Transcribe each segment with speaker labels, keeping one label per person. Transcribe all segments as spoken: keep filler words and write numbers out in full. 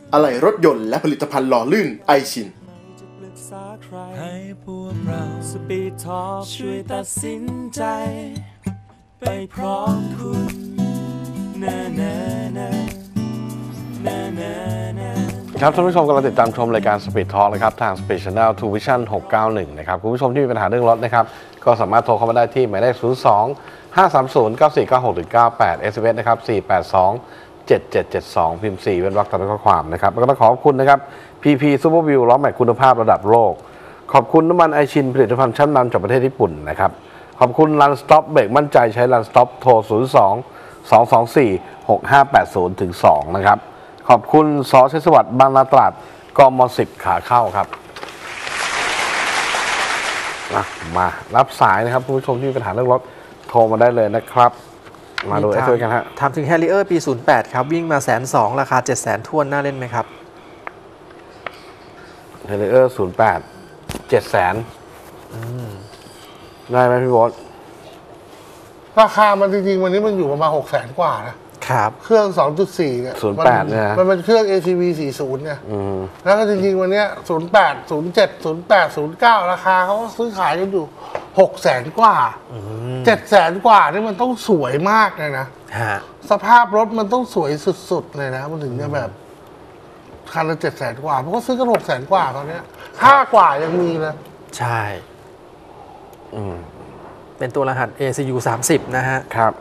Speaker 1: อะไหล่รถยนต์และผลิตภัณฑ์หล่อลื่นไอชิน
Speaker 2: ให้พวกเราสปีดทอล์กช่วยตัดสินใจไปพร้อมคุณนะนะนะนะนะนะครับ
Speaker 3: ท่านผู้ชมกำลังติดตามชมรายการ Speed Talk นะครับทาง Speed Channel ทู Vision หกเก้าหนึ่งนะครับคุณผู้ชมที่มีปัญหาเรื่องรถนะครับก็สามารถโทรเข้ามาได้ที่หมายเลขศูนย์ สอง ห้า สาม ศูนย์ เก้า สี่ เก้า หก หนึ่ง เก้า แปด เอส เอ็ม เอส นะครับสี่ แปด สอง เจ็ด เจ็ด เจ็ด สองพิมพ์สี่เป็นวรรคตามข้อความนะครับแล้วก็ต้องขอบคุณนะครับ พี พี Super View ล้อแม็กคุณภาพระดับโลกขอบคุณน้ำมันไอชินผลิตภัณฑ์ชั้นนำจากประเทศญี่ปุ่นนะครับขอบคุณ Run Stop เบรกมั่นใจใช้ Run Stop โทรศูนย์ สอง สอง สอง สี่ หก ห้า แปด ศูนย์ ถึง สองนะครับขอบคุณสชัยสวัสดิ์บางนาตราดกมสิบขาเข้าครับมารับสายนะครับคุณผู้ชมที่มีปัญหาเรื่องรถโทรมาได้เลยนะครับมาดูเอส เอ็ม เอส กันฮะ
Speaker 4: ถามถึง Harrier ปีศูนย์แปดครับวิ่งมาแสนสองราคาเจ็ดแสนทวนน่าเล่นไหมครับ
Speaker 3: Harrier ศูนย์แปด เจ็ดแสนได้ไหมพี่บอส
Speaker 5: ราคามันจริงๆวันนี้มันอยู่ประมาณหกแสนกว่านะครับเครื่อง สองจุดสี่ เนี่ย
Speaker 3: ศูนย์แปดเนี่ย
Speaker 5: มันเป็นเครื่อง เอ ที วี สี่สิบ เนี่ยแล้วก็จริงๆวันนี้ศูนย์แปด ศูนย์เจ็ด ศูนย์แปด ศูนย์เก้าราคาเขาซื้อขายกันอยู่หกแสนกว่าเจ็ดแสนกว่านี่มันต้องสวยมากเลยนะสภาพรถมันต้องสวยสุดๆเลยนะมันถึงจะแบบคันละเจ็ดแสนกว่าเพราะก็ซื้อกันหกแสนกว่าตอนนี้ห้ากว่ายังมีเลย
Speaker 4: ใช่เป็นตัวรหัส เอ ซี ยู สามสิบ นะฮะ
Speaker 3: ครับ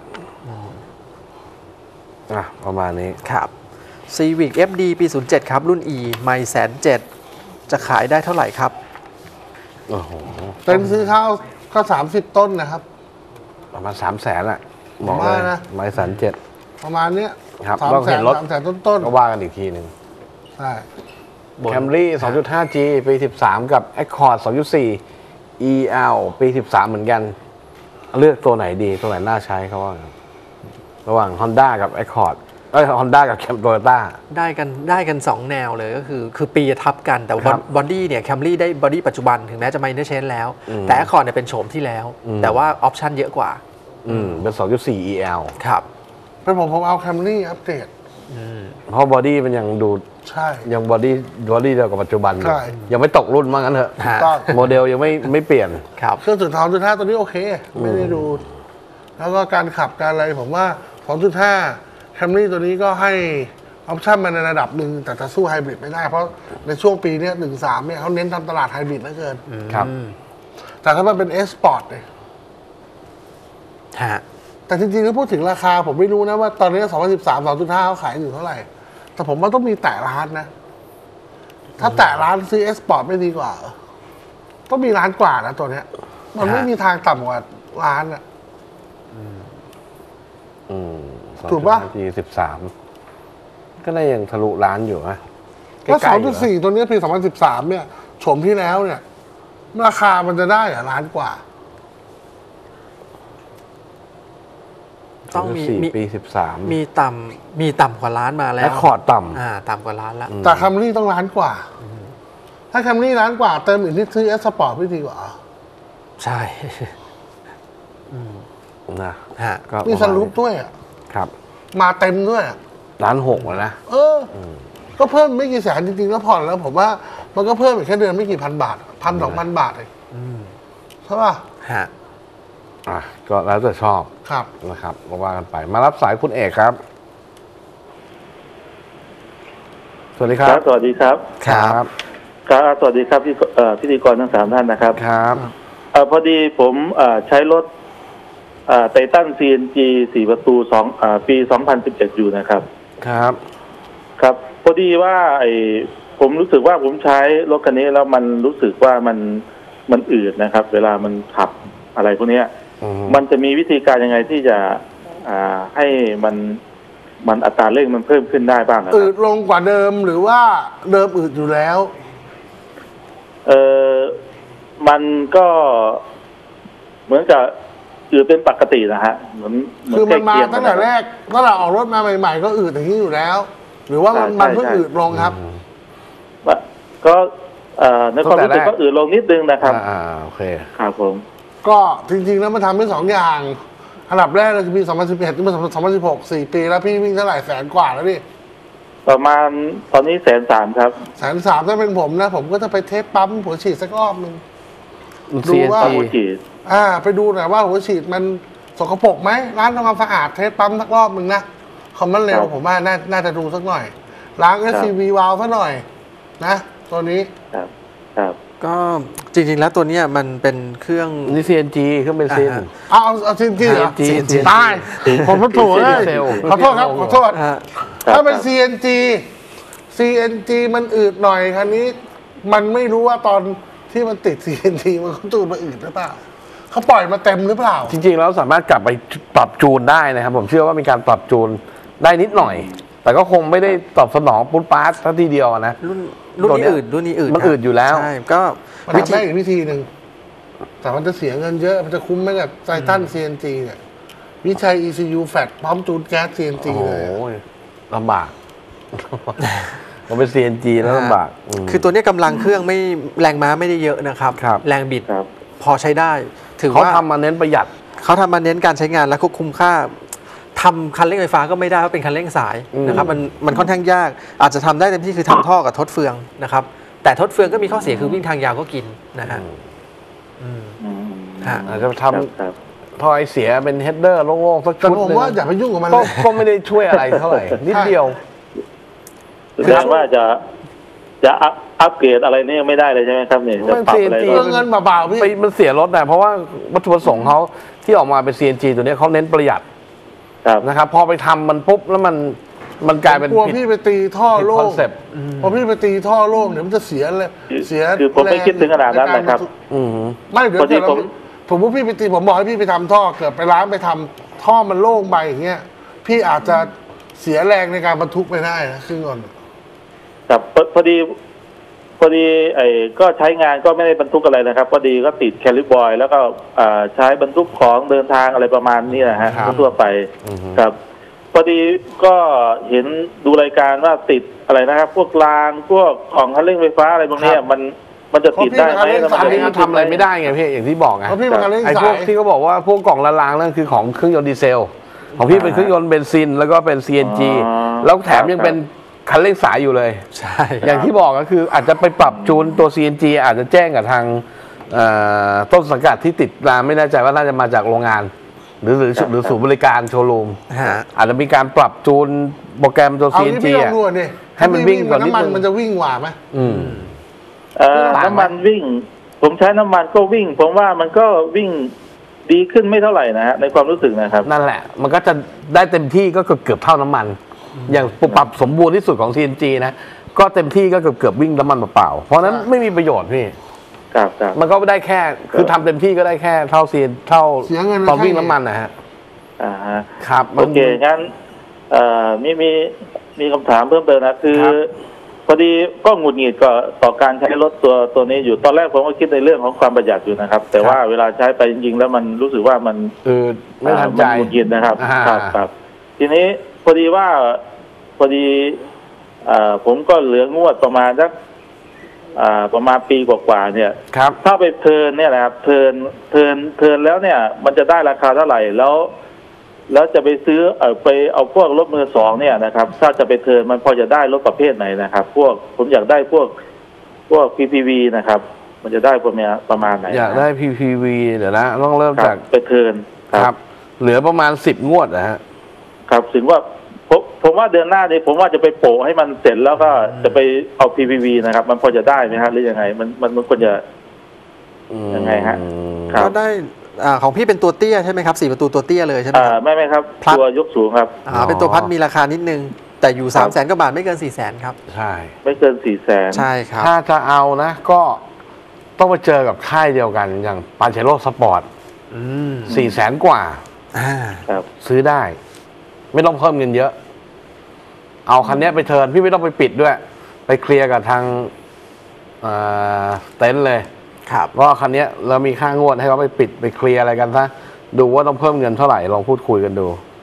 Speaker 3: อ่ะประมาณนี้
Speaker 4: ครับ Civic เอฟ ดี ปีศูนย์เจ็ดครับรุ่น E ไม่แสนเจ็ดจะขายได้เท่าไหร่ครับ
Speaker 3: โอ้โห
Speaker 5: เต็มซื้อข้าวก็สามสิบต้นนะครับ
Speaker 3: ประมาณสามแสนอ่ะบอกเลยนะไม่แสนเจ็ด
Speaker 5: ประมาณเนี้ย
Speaker 3: ครับต้องเห็นรถ
Speaker 5: สามแสนต้น
Speaker 3: ๆก็ว่ากันอีกทีหนึ่ง
Speaker 5: ใช่
Speaker 3: แคมรี่ สองจุดห้า จี ปีสิบสามกับ Accord สองจุดสี่ อี แอล ปีสิบสามเหมือนกันเลือกตัวไหนดีตัวไหนน่าใช้เขาว่าระหว่าง Honda กับ Accord เอ้ย Honda กับ Toyota
Speaker 4: ได้กันได้กันสองแนวเลยก็คือคือปีทับกันแต่บอดี้เนี่ย Camry ได้บอดี้ปัจจุบันถึงแม้จะ Minor Change แล้วแต่ Accord เนี่ยเป็นโฉมที่แล้วแต่ว่าออปชั่นเยอะกว่า
Speaker 3: อืมเป็น สองจุดสี่ อี แอล
Speaker 4: ครับ
Speaker 5: เป็นผมผมเอา Camry อัปเกรด
Speaker 3: เพราะบอดี้มันยังดู
Speaker 5: ใช่
Speaker 3: ยังบอดี้บอดี้เดียวกับปัจจุบันยังไม่ตกรุ่นมากงั้นเถอะโมเดลยังไม่ไม่เปลี่ยน
Speaker 4: ครับ
Speaker 5: เครื่องจุดสองจุดห้าตัวนี้โอเคไม่ได้ดูแล้วก็การขับการอะไรผมว่า สองจุดห้า Camry ตัวนี้ก็ให้ออปชั่นมาในระดับหนึ่งแต่จะสู้ไฮบริดไม่ได้เพราะในช่วงปีนี้หนึ่งสามเนี่ยเขาเน้นทำตลาดไฮบริดเหลือเกิน
Speaker 3: ครับ
Speaker 5: แต่ถ้ามันเป็น S Sport เนี่ยแต่จริงๆถ้าพูดถึงราคาผมไม่รู้นะว่าตอนนี้สองพันสิบสาม สองจุดห้าเขาขายอยู่เท่าไหร่แต่ผมว่าต้องมีแตะล้านนะถ้าแตะล้านซื้อ S Sport ไม่ดีกว่าต้องมีล้านกว่านะตัวเนี้ยมันไม่มีทางต่ำกว่าล้านอ่ะถูกป่ะ
Speaker 3: ปีสิบสามก็ได้ยังทะลุล้านอยู่นะ
Speaker 5: ก็ สองจุดสี่ ตัวนี้ปีสองพันสิบสามเนี่ยโฉมที่แล้วเนี่ยราคามันจะได้อะล้านกว่า
Speaker 3: ต้องมีปีสิบสาม
Speaker 4: มีต่ำมีต่ำกว่าล้านมาแล้ว
Speaker 3: และคอร์ดต่
Speaker 4: ำอ่าต่ำกว่าล้านแล้ว
Speaker 5: แต่ Camry ต้องล้านกว่าถ้า Camry ล้านกว่าเติมอีกนิดซื้อ S Sport ไม่ดีกว่า
Speaker 4: ใช่
Speaker 3: นะ
Speaker 5: มีสรุปด้วยอ่ะ
Speaker 3: ครับ
Speaker 5: มาเต็มด้วย
Speaker 3: ล้านหกแล้วนะ
Speaker 5: เออก็เพิ่มไม่กี่แสนจริงๆแล้วผ่อนแล้วผมว่ามันก็เพิ่มอีกแค่เดือนไม่กี่พันบาทพันสองพันบาทเองใช่ป่ะ
Speaker 4: ฮะ
Speaker 3: อ่ะก็แล้วแต่ชอบ
Speaker 5: ครับ
Speaker 3: นะครับมาว่ากันไปมารับสายคุณเอกครับสวัสดีครับ
Speaker 6: สวัสดีครับ
Speaker 3: ครับ
Speaker 6: ครับสวัสดีครับพี่พิธีกรทั้งสามท่านนะครับ
Speaker 3: ครับ
Speaker 6: พอดีผมใช้รถไททัน ซี เอ็น จี สี่ประตูสองปีสองพันสิบเจ็ดอยู่นะครับ
Speaker 3: ครับ
Speaker 6: ครับพอดีว่าไอ้ผมรู้สึกว่าผมใช้รถคันนี้แล้วมันรู้สึกว่ามันมันอืดนะครับเวลามันขับอะไรพวกนี้มันจะมีวิธีการยังไงที่จะให้มันมันอัตราเร่งมันเพิ่มขึ้นได้บ้างครับ
Speaker 5: อืดลงกว่าเดิมหรือว่าเดิมอืดอยู่แล้ว
Speaker 6: เออมันก็เหมือนกับอืดเป็นปกตินะฮะเหมือน
Speaker 5: คือมันมาตั้งแต่แรกตั้งแต่ออกรถมาใหม่ๆก็อืดอย่างนี้อยู่แล้วหรือว่ามันมันเพิ่งอืดลงครับ
Speaker 6: ก็ในความรู้สึกก็อืดลงนิดนึงนะครับ
Speaker 3: อ่าโอเค
Speaker 6: ครับผม
Speaker 5: ก็จริงๆแล้วมันทำได้สองอย่างอันดับแรกเลยคือปีสองพันสิบเอ็ดถึงปีสองพันสิบหก สี่ปีแล้วพี่วิ่งเท่าไหร่แสนกว่าแล้วนี่
Speaker 6: เประมาณตอนนี้แสนสามครับ
Speaker 5: แสนสามถ้าเป็นผมนะ ผมก็จะไปเทสปั๊มหัวฉีดสักรอบหนึ่ง ดู
Speaker 3: ซี เอ็น
Speaker 5: ว่า
Speaker 3: จี
Speaker 6: หัวฉีด
Speaker 5: อ่า ไปดูหน่อยว่าหัวฉีดมันสกปรกไหมร้านทำความสะอาดเทสปั๊มสักรอบหนึ่งนะคอมมันเร็ว
Speaker 6: ครับ
Speaker 5: ผมว่าน่าน่าจะดูสักหน่อย ล้าง
Speaker 6: ครั
Speaker 5: เอบ ซี วี วาล์วซะหน่อย นะตัวนี้
Speaker 6: ครับครับ
Speaker 4: ก็จริงๆแล้วตัวเนี้ยมันเป็นเครื่อง
Speaker 3: นี่ ซี เอ็น จี เครื่องเบนซิน
Speaker 4: อ่า
Speaker 5: เอาเอาเอาจริงๆเหรอ
Speaker 3: ซี เอ็น จี
Speaker 5: ตายผมพูดถูกเลย
Speaker 3: เซลล์
Speaker 5: ขอโทษครับขอโทษ
Speaker 4: อ่า
Speaker 5: ถ้าเป็น ซี เอ็น จี ซี เอ็น จี มันอืดหน่อยคันนี้ มันไม่รู้ว่าตอนที่มันติด ซี เอ็น จี มันเขาจูนมาอืดหรือเปล่าเขาปล่อยมาเต็มหรือเปล่า
Speaker 3: จริงๆแล้วสามารถกลับไปปรับจูนได้นะครับ ผมเชื่อว่ามีการปรับจูนได้นิดหน่อย แต่ก็คงไม่ได้ตอบสนองปุ๊บป๊าดทันทีเดียวนะ
Speaker 4: รุ่นรุ่น
Speaker 3: ตัว
Speaker 4: นี้
Speaker 3: เนี้ย
Speaker 4: อืดรุ่นนี้อืด
Speaker 3: มัน
Speaker 4: ครับ
Speaker 3: อืดอยู่แล้ว
Speaker 4: ใช่ก็
Speaker 5: มัน
Speaker 4: วิ
Speaker 5: ทำ
Speaker 4: ธี
Speaker 5: ได้อีกวิธีหนึ่ง แต่มันจะเสียเงินเยอะ มันจะคุ้มไหมกับไททัน ซี เอ็น จี เนี่ย วิชัย อี ซี ยู แฟลตพร้อมจูนแก๊ส ซี เอ็น จี
Speaker 3: โอ้โห
Speaker 5: เลย
Speaker 3: ลำบาก ผมเป็น ซี เอ็น จี แล้วลำบากม
Speaker 4: คือตัวเนี้ยกำลังเครื่องไม่แรงม้าไม่ได้เยอะนะครับ
Speaker 3: ครับ
Speaker 4: แรงบิด
Speaker 6: ครับ
Speaker 4: พอใช้ได้ ถือ
Speaker 3: เขา
Speaker 4: ว่า
Speaker 3: ทำมาเน้นประหยัด
Speaker 4: เขาทำมาเน้นการใช้งานและควบคุมค่าทำคันเร่งไฟฟ้าก็ไม่ได้เพราะเป็นคันเร่งสาย
Speaker 3: อืม
Speaker 4: นะครับมันมันค่อนข้างยาก อาจจะทำได้เต็มที่คือทำท่อกับทดเฟืองนะครับ แต่ทดเฟืองก็มีข้อเสียคือวิ่งทางยาวก็กินนะฮะอืม
Speaker 6: อืม
Speaker 4: ฮะ
Speaker 3: อาจจะท
Speaker 6: ครับครับ
Speaker 3: ำทอยเสียเป็นเฮดเดอร์โล่งๆสัก
Speaker 5: แต่
Speaker 3: ชุด
Speaker 5: ผม
Speaker 3: หนึง
Speaker 5: ว่าอย่าไปยุ่งกับมัน
Speaker 3: ก็
Speaker 5: เลย
Speaker 3: ก็ไม่ได้ช่วยอะไรเท่าไหร่ นิดเดียว
Speaker 6: แสดงว่าจะจะอัพอัปเกรดอะไรนี่ไม่ได้เลยใช่ไหมครับเนี่ยจะปรับอะไร
Speaker 3: มัน
Speaker 5: เปลืองเงินเปล่าๆพี่
Speaker 3: ไปมันเสียรถนะเพราะว่าวัตถุประสงค์เขาที่ออกมาเป็น ซี เอ็น จี ตัวเนี้ยเขาเน้นประหยัด
Speaker 6: ครับ
Speaker 3: นะครับ พอไปทำมันปุ๊บแล้วมันมันกลายเป็น
Speaker 5: กลัว
Speaker 3: ผิด
Speaker 5: พี่ไปตีท่อ
Speaker 3: ผิด
Speaker 5: โล่
Speaker 3: คอง นเซปต์
Speaker 5: พอพี่ไปตีท่อโล่งเดี๋ยวมันจะเสียเลย เสีย
Speaker 6: คือผมไม่คิดถึงขนาดนั้นนะครับ
Speaker 3: อืม
Speaker 5: ไม่เดี๋ยว
Speaker 6: พอดี
Speaker 5: เกิดเรา
Speaker 6: ผม
Speaker 5: ผมว่าพี่ไปตีผมบอกให้พี่ไปทำท่อเกิดไปร้านไปทำท่อมันโล่งไปอย่างเงี้ยพี่อาจจะเสียแรงในการบรรทุกไปได้นะครึ่งก่อน
Speaker 6: ครับพอพอดี พอดีไอ้ก็ใช้งานก็ไม่ได้บรรทุกอะไรนะครับพอดีก็ติดแคลิบอยแล้วก็อ่าใช้บรรทุกของเดินทางอะไรประมาณนี้นะฮะ
Speaker 3: ครับ
Speaker 6: ทั่วไป
Speaker 3: อือฮึ
Speaker 6: ครับ พอดีก็เห็นดูรายการว่าติดอะไรนะครับ พวกรางพวกของคันเร่งไฟฟ้าอะไรพวกเนี้ยมันมันจะติดได้ไหม
Speaker 5: เพราะพี่
Speaker 3: อันนี้มันทำอะไรไม่ได้ไงพี่อย่างที่บอกไง
Speaker 5: เพราะพี่มันการเล่น
Speaker 3: ไอ้พ
Speaker 5: สาว
Speaker 3: ก
Speaker 5: ย
Speaker 3: ที่เขาบอกว่าพวกกล่องละลางนั่นคือของเครื่องยนต์ดีเซล ของพี่เป็นเครื่องยนต์เบนซิน แล้วก็เป็น ซี เอ็น จี แล้วแถมยังเป็นคันเร่งสายอยู่เลย
Speaker 4: ใช่
Speaker 3: อย่างที่บอกก็คืออาจจะไปปรับจูนตัว ซี เอ็น จี อาจจะแจ้งกับทางเอ่อต้นสังกัดที่ติดรางไม่แน่ใจว่าน่าจะมาจากโรงงาน หรือหรือหรือศูนย์บริการโชว์รูม
Speaker 4: ฮะ
Speaker 3: อาจจะมีการปรับจูนโปรแกรมตัว
Speaker 5: เอา
Speaker 3: ซี เอ็น
Speaker 5: ที่
Speaker 3: จี
Speaker 5: พี่ลอง
Speaker 3: อ่ะ
Speaker 5: ดูดิ
Speaker 3: ให้มันวิ่งกว่านิด
Speaker 5: น้ำมัน
Speaker 3: นึง
Speaker 5: มันจะวิ่งกว่าไหม
Speaker 3: อืม
Speaker 6: เอ่อ
Speaker 3: ต่างไหม
Speaker 6: น้ำมันวิ่ง ผมใช้น้ำมันก็วิ่ง ผมว่ามันก็วิ่งดีขึ้นไม่เท่าไหร่นะฮะในความรู้สึกนะครับ
Speaker 3: นั่นแหละ มันก็จะได้เต็มที่ก็เกือบเกือบเท่าน้ำมัน อย่างปรับสมบูรณ์ที่สุดของ ซี เอ็น จี นะ ก็เต็มที่ก็เกือบเกือบวิ่งน้ำมันเปล่าๆเพราะฉะนั้นไม่มีประโยชน์พี่
Speaker 6: ครับครับ
Speaker 3: มันก็ได้แค่ คือทำเต็มที่ก็ได้แค่เท่าซีเท่า
Speaker 5: เสียเงิน
Speaker 3: ตอนวิ่ง
Speaker 5: แค่
Speaker 3: น้ำมันนะฮะ
Speaker 6: อ่าฮะ
Speaker 3: ครับมัน
Speaker 6: โอเค งั้นเอ่อมีมีมีคำถามเพิ่มเติมนะ คือ
Speaker 3: ครับ
Speaker 6: พอดีก็หงุดหงิดก็ต่อการใช้รถตัวตัวนี้อยู่ ตอนแรกผมก็คิดในเรื่องของความประหยัดอยู่นะครับ แต่ว่าเวลาใช้ไปจริงๆ แล้วมันรู้สึกว่ามัน
Speaker 3: คือไม่ทันใจ
Speaker 6: อ่ามันหงุดหงิดนะครับ
Speaker 3: อ่า
Speaker 6: ครับครับ ทีนี้พอดีว่าพอดีเอ่อผมก็เหลืองวดประมาณสักอ่าประมาณปีกว่าๆเนี่ย
Speaker 3: ครับ
Speaker 6: ถ้าไปเทิร์นเนี่ยนะครับเทิร์นเทิร์นเทิร์นแล้วเนี่ย มันจะได้ราคาเท่าไหร่แล้ว แล้วจะไปซื้อเออไปเอาพวกรถมือสองเนี่ยนะครับ ถ้าจะไปเทิร์นมันพอจะได้รถประเภทไหนนะครับ พวกผมอยากได้พวกพวก พี พี วี นะครับ มันจะได้ประมาณประมาณไหน
Speaker 3: อยากได้ พี พี วี เดี๋ยวนะ ต้องเริ่ม
Speaker 6: ครั
Speaker 3: จาก
Speaker 6: บไปเทิร์นค
Speaker 3: ค
Speaker 6: รั
Speaker 3: รับ บ เหลือประมาณสิบงวดนะฮะ
Speaker 6: ครับถึงว่าผมผมว่าเดือนหน้านี้ผมว่าจะไปโปะให้มันเสร็จแล้วก็จะไปเอา พี พี วี นะครับ มันพอจะได้ไหมฮะหรือยังไง มันมันมันควรจะ ยังไงฮะ ครับ
Speaker 4: ก็ได้อ่าของพี่เป็นตัวเตี้ยใช่ไหมครับสี่ประตูตัวเตี้ยเลยใช่ไหม
Speaker 6: อ่า
Speaker 4: ครับ
Speaker 6: ไม่ไม่ครับ
Speaker 4: พลัด
Speaker 6: ตัวยกสูงครับ
Speaker 4: อ่าเป็นตัวพัดมีราคานิดนึง แต่อยู่สามแสนกว่าบาทไม่เกินสี่แสนครับ
Speaker 3: ใช่
Speaker 6: ไม่เกินสี่แสน
Speaker 4: ใช่ครับ
Speaker 3: ถ้าจะเอานะ ก็ต้องไปเจอกับค่ายเดียวกัน อย่างปาเชโร่สปอร์ต
Speaker 4: อืม
Speaker 3: สี่แสนกว่า
Speaker 4: อ่า
Speaker 6: ครับ
Speaker 3: ซื้อได้ ไม่ต้องเพิ่มเงินเยอะ เอาคันนี้ไปเทิร์นพี่ไม่ต้องไปปิดด้วย ไปเคลียร์กับทางเอ่อเต็นท์เลย
Speaker 4: ครับ
Speaker 3: ว่าคันนี้เรามีค่างวดให้เขาไปปิดไปเคลียร์อะไรกันซะดูว่าต้องเพิ่มเงินเท่าไหร่ลองพูดคุยกันดู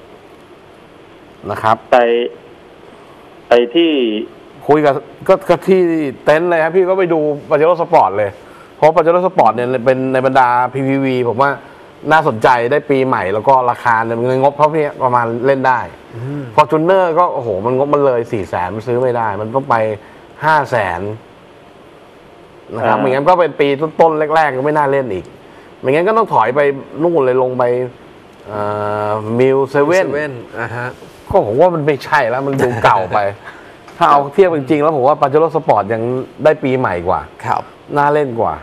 Speaker 3: นะครับ
Speaker 6: ไปไปที่
Speaker 3: คุยกับก็ก็ที่เต็นท์เลยครับพี่ก็ไปดูปาเจโร่สปอร์ตเลยเพราะปาเจโร่สปอร์ตเนี่ยเป็นในบรรดา พี พี วี ผมว่าน่าสนใจได้ปีใหม่แล้วก็ราคาเนี่ยมันงบเขาเนี่ยประมาณเล่นได้ฟอร์จูเนอร์ก็โอ้โหมันงบมันเลยสี่แสนมันซื้อไม่ได้ มันต้องไปห้าแสนนะครับไม่งั้นก็เป็นปีต้นๆแรกๆก็ไม่น่าเล่นอีกไม่งั้นก็ต้องถอยไปนู่นเลยลงไปมิลเซเว่น
Speaker 4: อ่าฮะ
Speaker 3: ก็ผมว่ามันไม่ใช่แล้วมันดูเก่าไป ถ้าเอาเทียบจริงๆแล้วผมว่าปาเจโร่สปอร์ตยังได้ปีใหม่กว่า
Speaker 4: ครับ
Speaker 3: น่าเล่นกว่า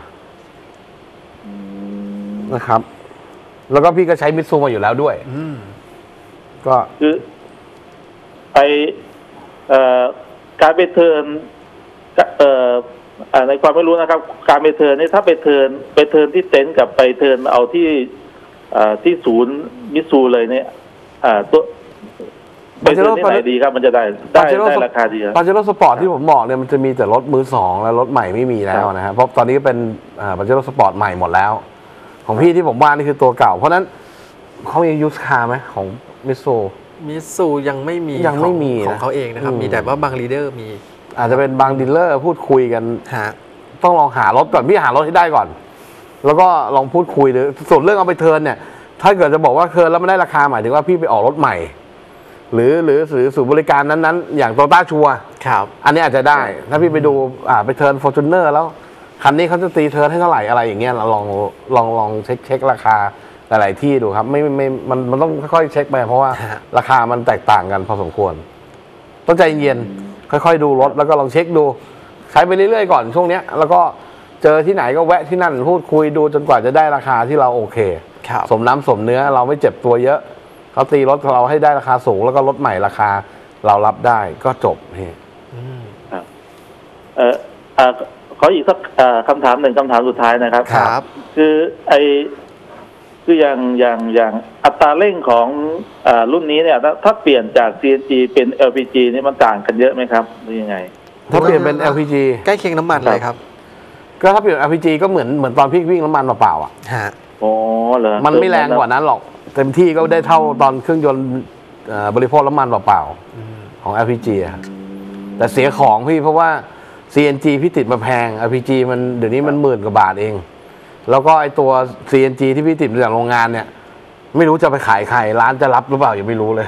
Speaker 3: นะครับแล้วก็พี่ก็ใช้มิตซูมาอยู่แล้วด้วยก็
Speaker 6: คือไอเอ่อการไปเทิร์นเอ่อในความไม่รู้นะครับการไปเทิร์นนี่ถ้าไปเทิร์นไปเทิร์นที่เต็นท์กับไปเทิร์นเอาที่ที่ศูนย์มิตซูเลยเนี่ยตัวไปเทิร์นที่ไหนดีครับมันจะได้ได้ได้ราคาดี
Speaker 3: ปาเจโร่สปอร์ตที่ผมบอกเนี่ยมันจะมีแต่รถมือสองและรถใหม่ไม่มีแล้วนะครับเพราะตอนนี้ก็เป็นปาเจโร่สปอร์ตใหม่หมดแล้วของพี่ที่ผมว่านี่คือตัวเก่าเพราะนั้นเขามียูสคาร์ไหมของมิตซู
Speaker 4: มิตซูยังไม่มี
Speaker 3: ยังไม่มี
Speaker 4: ของเขาเองนะครับมีแต่ว่าบางลีเดอร์มี
Speaker 3: อาจจะเป็นบางดีลเลอร์พูดคุยกันต้องลองหารถก่อนพี่หารถให้ได้ก่อนแล้วก็ลองพูดคุยหรือส่วนเรื่องเอาไปเทิร์นเนี่ยถ้าเกิดจะบอกว่าเทิร์นแล้วไม่ได้ราคาหมายถึงว่าพี่ไปออกรถใหม่หรือหรือหรือศูนย์บริการนั้นๆอย่างโตต้าชัวร์อันนี้อาจจะได้ถ้าพี่ไปดูอ่าไปเทิร์นฟอร์จูเนอร์แล้วคันนี้เขาจะตีเทิร์นให้เท่าไหร่อะไรอย่างเงี้ยเราลองลองลองเช็คเช็คราคาหลายๆที่ดูครับไม่ไม่มันมันต้องค่อยๆเช็คไปเพราะว่าราคามันแตกต่างกันพอสมควรต้องใจเย็นค่อยๆดูรถแล้วก็ลองเช็คดูใช้ไปเรื่อยๆก่อนช่วงนี้แล้วก็เจอที่ไหนก็แวะที่นั่นพูดคุยดูจนกว่าจะได้ราคาที่เราโอเคสมน้ำสมเนื้อเราไม่เจ็บตัวเยอะเขาตีรถเราให้ได้ราคาสูงแล้วก็รถใหม่ราคาเรารับได้ก็จบนี่
Speaker 6: ครับเอ่อขออีกสักคำถามหนึ่งคำถามสุดท้ายนะครับ
Speaker 4: ครับ
Speaker 6: คือไอคืออย่างอย่างอย่างอัตราเร่งของรุ่นนี้เนี่ยถ้าเปลี่ยนจาก ซี เอ็น จี เป็น แอล พี จี นี่มันต่างกันเยอะไหมครับหรือยังไง
Speaker 3: ถ้าเปลี่ยนเป็น แอล พี จี
Speaker 4: ใกล้เคียงน้ำมันเลยครับ
Speaker 3: ก็ถ้าเปลี่ยน แอล พี จี ก็เหมือนเหมือนตอนพี่วิ่งน้ำมันเปล่าๆอ่ะ
Speaker 4: ฮะ
Speaker 6: โอ้เหรอ
Speaker 3: มันไม่แรงกว่านั้นหรอกเต็มที่ก็ได้เท่าตอนเครื่องยนต์บริโภคน้ำมันเปล่าๆของ แอล พี จี อ่ะแต่เสียของพี่เพราะว่า ซี เอ็น จี พี่ติดมาแพง แอล พี จี มันเดี๋ยวนี้มันหมื่นกว่าบาทเองแล้วก็ไอตัว ซี เอ็น จี ที่พี่ติดมาจากโรงงานเนี่ยไม่รู้จะไปขายใครร้านจะรับหรือเปล่ายังไม่รู้เลย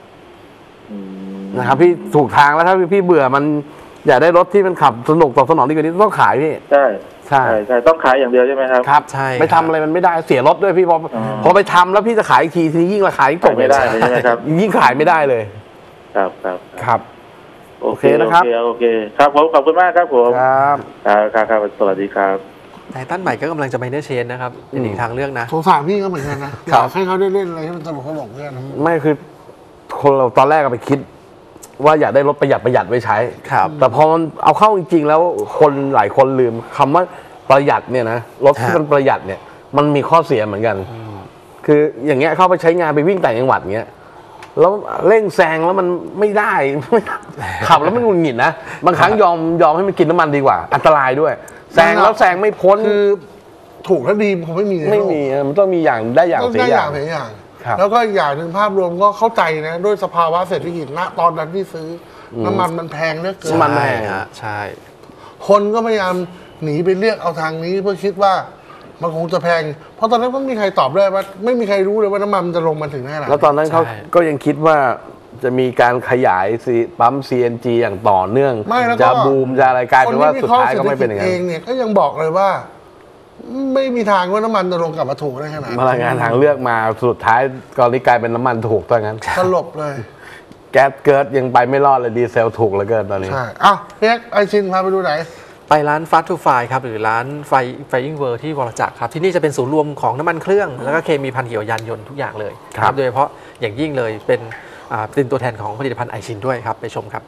Speaker 3: นะครับพี่ถูกทางแล้วถ้าพี่เบื่อมันอยากได้รถที่มันขับสนุกตอบสนองดีกว่านี้ต้องขายพี่
Speaker 6: ใช่ใช่ใช่ต้องขายอย่างเดียวใช่ไหมครับ
Speaker 3: ครับใช่ไปทำอะไรมันไม่ได้เสียรถด้วยพี่พอพอไปทำแล้วพี่จะขายอีกทีทียิ่งราคายิ่งตก
Speaker 6: ไม่ได้เลยใช่ไหมครับ
Speaker 3: ยิ่งขายไม่ได้เลย
Speaker 6: ครับครับ
Speaker 3: ครับ
Speaker 6: โอเคนะครับโอเคครับผมขอบคุณมากครับผม
Speaker 3: ครับ
Speaker 6: ครับครับสวัสดีครับ
Speaker 4: ไททันใหม่ก็กำลังจะไมเนอร์เชนนะครับเป็นอีกทางเลือกนะ
Speaker 5: สงสารพี่ก็เหมือนกันนะอยากให้เขาได้เล่นอะไรให้มันตลกตลกเนี่ย
Speaker 3: ไม่คือคนเราตอนแรกก็ไปคิดว่าอยากได้รถประหยัดประหยัดไว้ใช้แต่พอมันเอาเข้าจริงๆแล้วคนหลายคนลืมคำว่าประหยัดเนี่ยนะรถที่มันประหยัดเนี่ยมันมีข้อเสียเหมือนกันคืออย่างเงี้ยเข้าไปใช้งานไปวิ่งต่างจังหวัดเงี้ยแล้วเร่งแซงแล้วมันไม่ได้ขับแล้วมันหงุดหงิดนะบางครั้งยอมยอมให้มันกินน้ำมันดีกว่าอันตรายด้วยแซงแล้วแซงไม่พ้น
Speaker 5: คือถูกและดีมันคงไม่มี
Speaker 3: ไม่มีมันต้องมีอย่างได้อย่างเสียอย่าง
Speaker 5: เสียอย่างแล้วก็อย่างหนึ่งภาพรวมก็เข้าใจนะด้วยสภาวะเศรษฐกิจณตอนนั้นที่ซื้อน้ำมันมันแพงเหลือเกิน
Speaker 3: น้ำมันแพง
Speaker 4: ใช่
Speaker 5: คนก็พยายามหนีไปเลือกเอาทางนี้เพื่อคิดว่ามันคงจะแพงเพราะตอนนั้นไม่มีใครตอบได้ว่าไม่มีใครรู้เลยว่าน้ำมันมันจะลงมาถึงแค่ไหน
Speaker 3: แล้วตอนนั้นเขาก็ยังคิดว่าจะมีการขยายปั๊ม ซี เอ็น จี อย่างต่อเนื่องจะบูมจะอะไรกลายเป็นว่าสุดท้ายก็ไม่เป็นอย่างนั้น
Speaker 5: เองเนี่ยก็ยังบอกเลยว่าไม่มีทางว่าน้ำมันจะลงกลับมาถูกได้ขนาด
Speaker 3: พลังงานทางเลือกมาสุดท้ายกรณีกลายเป็นน้ำมันถูกตอนนั้น
Speaker 5: สลบเลย
Speaker 3: แก๊สเกิร์ดยังไปไม่รอดเลยดีเซลถูกเหลือเกินตอนนี้
Speaker 5: ใช่อ้าวเพียกไอชินพาไปดูไหน
Speaker 4: ไปร้าน Fast to Fly ครับหรือร้านไฟ Flying World ที่วรจักรครับที่นี่จะเป็นศูนย์รวมของน้ำมันเครื่องแล้วก็เคมีภัณฑ์เกี่ยวยานยนต์ทุกอย่างเลยครับโดยเฉพาะอย่างยิ่งเลยเป็นเป็นตัวแทนของผลิตภัณฑ์ไอชินด้วยครับไปชมครับ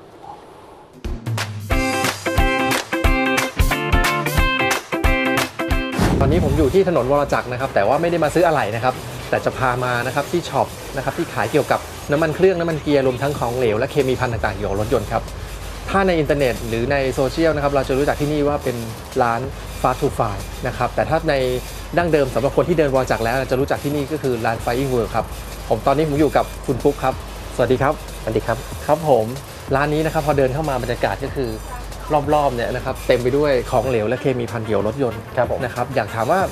Speaker 4: ตอนนี้ผมอยู่ที่ถนนวรจักรนะครับแต่ว่าไม่ได้มาซื้ออะไหล่นะครับแต่จะพามานะครับที่ช็อปนะครับที่ขายเกี่ยวกับน้ำมันเครื่องน้ำมันเกียร์รวมทั้งของเหลวและเคมีภัณฑ์ต่างๆเกี่ยวกับรถยนต์ครับถ้าในอินเทอร์เน็ตหรือในโซเชียลนะครับเราจะรู้จักที่นี่ว่าเป็นร้าน Fast to Fly นะครับแต่ถ้าในดั้งเดิมสำหรับคนที่เดินวรจักรแล้วจะรู้จักที่นี่ก็คือร้าน Flying World ครับผมตอนนี้ผมอยู่กับคุณฟุ๊กครับสวัสดีครับ
Speaker 7: สวัสดีครับ
Speaker 4: ครับผมร้านนี้นะครับพอเดินเข้ามาบรรยากาศก็คือรอบๆเนี่ยนะครับเต็มไปด้วยของเหลวและเคมีภัณฑ์เกี่ยวรถยนต์นะครับอยากถามว่าป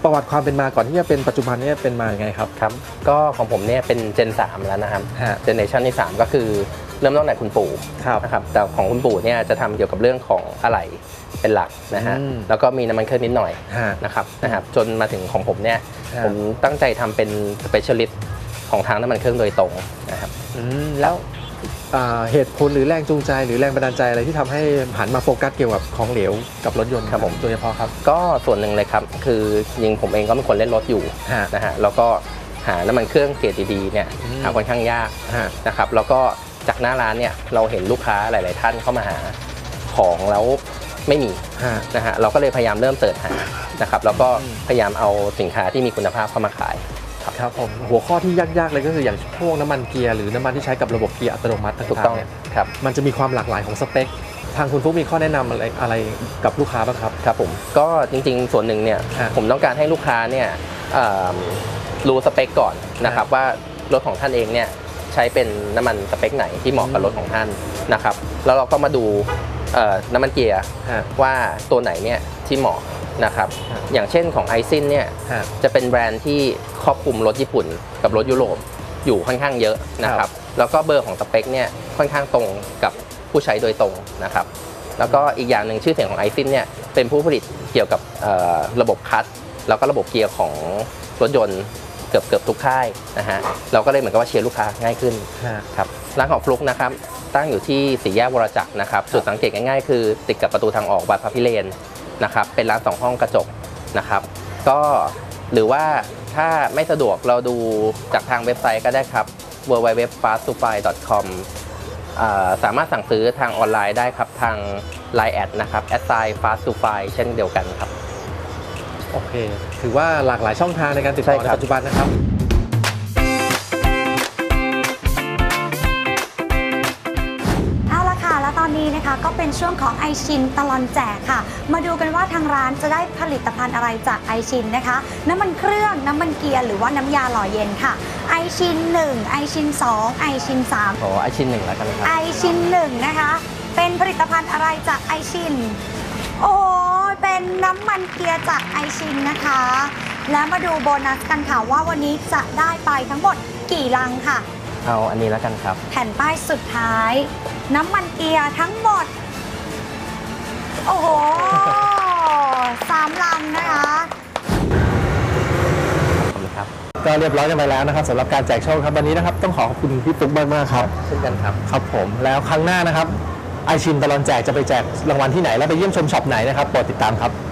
Speaker 4: ประวัติความเป็นมาก่อนที่จะเป็นปัจจุบันนี้เป็นมาอย่างไงครับ
Speaker 7: ครับก็ของผมเนี่ยเป็นเจนสามแล้วนะครับ
Speaker 4: ฮะ
Speaker 7: เจเนอเรชันที่สามก็คือเริ่มต้นจากคุณปู่
Speaker 4: ครับ
Speaker 7: นะครับแต่ของคุณปู่เนี่ยจะทำเกี่ยวกับเรื่องของอะไหล่เป็นหลักนะฮะ
Speaker 4: อืม
Speaker 7: แล้วก็มีน้ำมันเครื่องนิดหน่อย
Speaker 4: ฮะ
Speaker 7: นะครับนะครับจนมาถึงของผมเนี่ย
Speaker 4: ฮะ
Speaker 7: ผมตั้งใจทำเป็นสเปเชียลิสต์ของทางน้ำมันเครื่องโดยตรงนะครับ
Speaker 4: อืมแล้วอ่าเหตุผลหรือแรงจูงใจหรือแรงบันดาลใจอะไรที่ทำให้หันมาโฟกัสเกี่ยวกับของเหลวกับรถยนต์
Speaker 7: ครับผม
Speaker 4: โดยเฉพาะครับ
Speaker 7: ก็ส่วนหนึ่งเลยครับคือจริงผมเองก็เป็นคนเล่นรถอยู่
Speaker 4: ฮะ
Speaker 7: นะฮะแล้วก็หาน้ำมันเครื่องเกรดดีๆเนี่ย
Speaker 4: อืม
Speaker 7: หาค่อนข้างยาก
Speaker 4: ฮะ
Speaker 7: นะครับแล้วก็จากหน้าร้านเนี่ยเราเห็นลูกค้าหลาย ๆ ท่านเข้ามาหาของแล้วไม่มี
Speaker 4: ฮะ
Speaker 7: นะฮะเราก็เลยพยายามเริ่มเสิร์ชหานะครับแล้วก็พยายามเอาสินค้าที่มีคุณภาพเข้ามาขาย
Speaker 4: ครับผมหัวข้อที่ยากๆเลยก็คืออย่างพวกน้ำมันเกียร์หรือน้ำมันที่ใช้กับระบบเกียร์อัตโนมัติ
Speaker 7: ถูก
Speaker 4: ต่า
Speaker 7: ต้อง
Speaker 4: งๆเนี่ย
Speaker 7: ครับ
Speaker 4: มันจะมีความหลากหลายของสเปค ทางคุณฟุ๊กมีข้อแนะนำอะไรอะไรกับลูกค้าบ้างครับ
Speaker 7: ครับผมก็จริง ๆ ส่วนหนึ่งเนี่ย
Speaker 4: ฮะ
Speaker 7: ผมต้องการให้ลูกค้าเนี่ยเอ่อรู้สเปคก่อนนะครับว่ารถของท่านเองเนี่ยใช้เป็นน้ำมันสเปคไหนที่เหมาะกับรถของท่านนะครับแล้วเราก็มาดูเอ่อน้ำมันเกียร์
Speaker 4: ฮะ
Speaker 7: ว่าตัวไหนเนี่ยที่เหมาะนะครับ
Speaker 4: ฮะ
Speaker 7: อย่างเช่นของไอซินเนี่ย
Speaker 4: ฮะ
Speaker 7: จะเป็นแบรนด์ที่ครอบคลุมรถญี่ปุ่นกับรถยุโรปอยู่ค่อนข้างเยอะนะค
Speaker 4: ครั
Speaker 7: รับบ แล้วก็เบอร์ของสเปคเนี่ยค่อนข้างตรงกับผู้ใช้โดยตรงนะครับแล้วก็อีกอย่างหนึ่งชื่อเสียงของไอซินเนี่ยเป็นผู้ผลิตเกี่ยวกับเอ่อระบบคลัตช์แล้วก็ระบบเกียร์ของรถยนต์เกือบเกือบทุกค่ายนะฮะเราก็เลยเหมือนกับว่าเชียร์ลูกค้าง่ายขึ้น
Speaker 4: ฮะ
Speaker 7: ครับร้านของฟลุกนะครับตั้งอยู่ที่สี่แยกวรจักรนะครับจุดสังเกตง่ายๆคือติดกับประตูทางออกวัดพระพิเรนนะครับเป็นร้านสองห้องกระจกนะครับก็หรือว่าถ้าไม่สะดวกเราดูจากทางเว็บไซต์ก็ได้ครับ ดับเบิลยู ดับเบิลยู ดับเบิลยู ดอท ฟาสต์ ทู ไฟ ดอท คอม อ่าสามารถสั่งซื้อทางออนไลน์ได้ครับทาง ไลน์ แอดนะครับ แอท ไซน์ ฟาสต์ ทู ไฟ เช่นเดียวกันครับ
Speaker 4: โอเค ถือว่าหลากหลายช่องทางในการติดต่อ
Speaker 7: ใช่
Speaker 4: ใน
Speaker 7: ครับ
Speaker 4: ปัจจุบันนะครับ
Speaker 8: เอาละค่ะ แล้วตอนนี้นะคะก็เป็นช่วงของไอชินตลอนแจกค่ะ มาดูกันว่าทางร้านจะได้ผลิตภัณฑ์อะไรจากไอชินนะคะ น้ำมันเครื่อง น้ำมันเกียร์ หรือว่าน้ำยาหล่อเย็นค่ะ ไอชินหนึ่งไอชินสองไอชินสาม
Speaker 7: ขอไอชิ้นหนึ่งแล้วกันครับ
Speaker 8: ไอชินหนึ่งนะคะ เป็นผลิตภัณฑ์อะไรจากไอชิน โอ้ยเป็นน้ำมันเกียร์จากไอชินนะคะ แล้วมาดูโบนัสกันค่ะว่าวันนี้จะได้ไปทั้งหมดกี่ลังค่ะ
Speaker 7: เอาอันนี้แล้วกันครับ
Speaker 8: แผ่นป้ายสุดท้าย น้ำมันเกียร์ทั้งหมด โอ้โห สามลังนะคะ
Speaker 7: ขอบคุณครับ
Speaker 4: ก็เรียบร้อยกันไปแล้วนะครับสำหรับการแจกโชคครับวันนี้นะครับต้องขอขอบคุณพี่ฟุ๊กมากมากๆครับ
Speaker 7: เช่นกันครับ
Speaker 4: ครับผมแล้วครั้งหน้านะครับไอชินตลอดแจกจะไปแจกรางวัลที่ไหนและไปเยี่ยมชมช็อปไหนนะครับโปรดติดตามครับ